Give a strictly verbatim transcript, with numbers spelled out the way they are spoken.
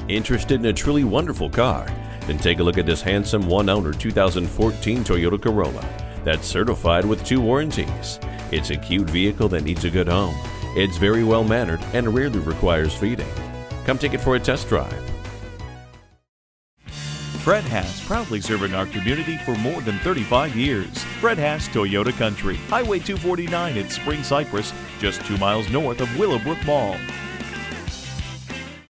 Interested in a truly wonderful car? Then take a look at this handsome one-owner two thousand fourteen Toyota Corolla that's certified with two warranties. It's a cute vehicle that needs a good home. It's very well mannered and rarely requires feeding. Come take it for a test drive. Fred Haas, proudly serving our community for more than thirty-five years. Fred Haas Toyota Country, Highway two forty-nine at Spring-Cypress, just two miles north of Willowbrook Mall.